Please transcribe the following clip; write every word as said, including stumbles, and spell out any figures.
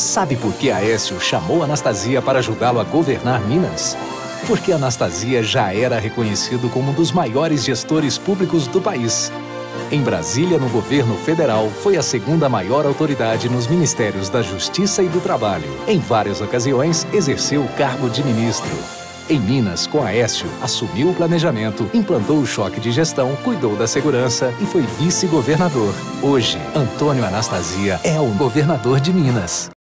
Sabe por que Aécio chamou Anastasia para ajudá-lo a governar Minas? Porque Anastasia já era reconhecido como um dos maiores gestores públicos do país. Em Brasília, no governo federal, foi a segunda maior autoridade nos Ministérios da Justiça e do Trabalho. Em várias ocasiões, exerceu o cargo de ministro. Em Minas, com Aécio, assumiu o planejamento, implantou o choque de gestão, cuidou da segurança e foi vice-governador. Hoje, Antônio Anastasia é o governador de Minas.